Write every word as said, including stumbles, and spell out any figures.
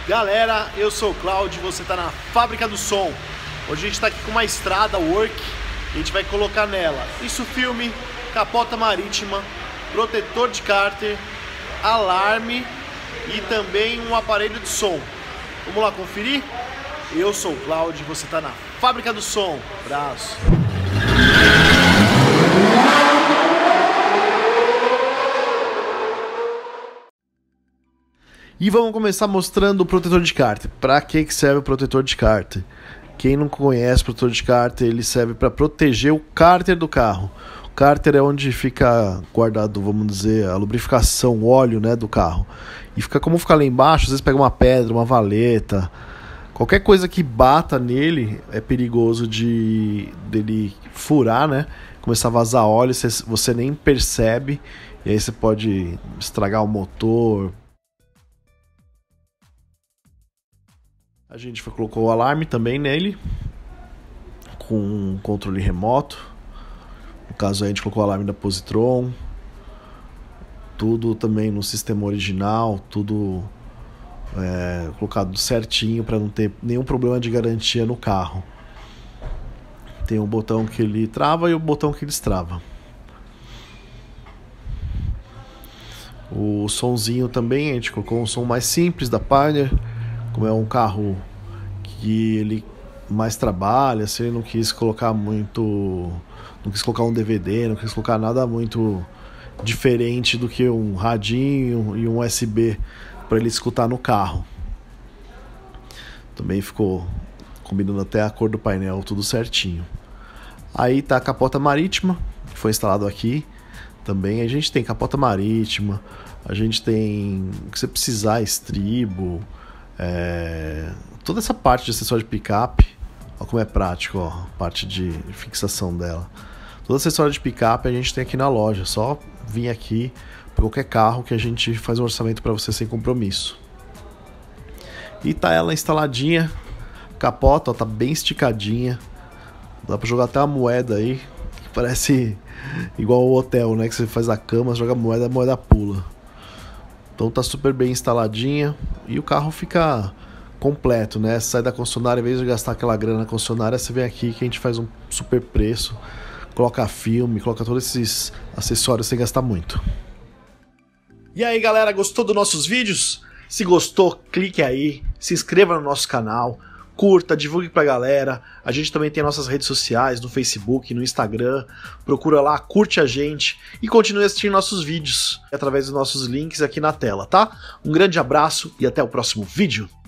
Galera, eu sou o Cláudio e você está na Fábrica do Som. Hoje a gente está aqui com uma estrada work e a gente vai colocar nela isso filme, capota marítima, protetor de cárter, alarme e também um aparelho de som. Vamos lá conferir? Eu sou o Cláudio e você está na Fábrica do Som. Abraço! E vamos começar mostrando o protetor de cárter. Para que serve o protetor de cárter? Quem não conhece o protetor de cárter, ele serve para proteger o cárter do carro. O cárter é onde fica guardado, vamos dizer, a lubrificação, o óleo, né, do carro. E fica como fica lá embaixo, às vezes pega uma pedra, uma valeta, qualquer coisa que bata nele é perigoso de dele furar, né? Começar a vazar óleo, você, você nem percebe, e aí você pode estragar o motor. A gente colocou o alarme também nele, com um controle remoto. No caso a gente colocou o alarme da Positron. Tudo também no sistema original, tudo é, colocado certinho para não ter nenhum problema de garantia no carro. Tem um botão que ele trava e o botão que ele destrava. O sonzinho também, a gente colocou um som mais simples da Pioneer. Como é um carro que ele mais trabalha, assim, ele não quis colocar muito, não quis colocar um D V D, não quis colocar nada muito diferente do que um radinho e um U S B para ele escutar no carro. Também ficou combinando até a cor do painel, tudo certinho. Aí tá a capota marítima, que foi instalado aqui. Também a gente tem capota marítima, a gente tem o que você precisar, estribo, É, toda essa parte de acessório de picape. Olha como é prático, ó, a parte de fixação dela. Todo acessório de picape a gente tem aqui na loja. Só vir aqui para qualquer carro que a gente faz um orçamento para você sem compromisso. E tá ela instaladinha. Capota, ó, tá bem esticadinha. Dá para jogar até uma moeda aí, que parece igual o hotel, né? Que você faz a cama, joga a moeda, a moeda pula. Então tá super bem instaladinha e o carro fica completo, né? Sai da concessionária, em vez de gastar aquela grana na concessionária, você vem aqui que a gente faz um super preço, coloca filme, coloca todos esses acessórios sem gastar muito. E aí galera, gostou dos nossos vídeos? Se gostou, clique aí, se inscreva no nosso canal, curta, divulgue pra galera. A gente também tem nossas redes sociais, no Facebook, no Instagram. Procura lá, curte a gente e continue assistindo nossos vídeos através dos nossos links aqui na tela, tá? Um grande abraço e até o próximo vídeo.